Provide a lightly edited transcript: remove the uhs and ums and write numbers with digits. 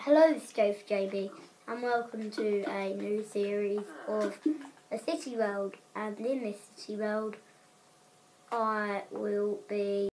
Hello, this is JB, and welcome to a new series of a city world. And in this city world, I will be